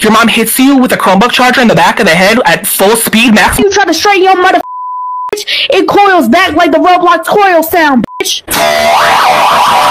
Your mom hits you with a Chromebook charger in the back of the head at full speed max. You try to straighten your mother bitch, it coils back like the Roblox coil sound, bitch.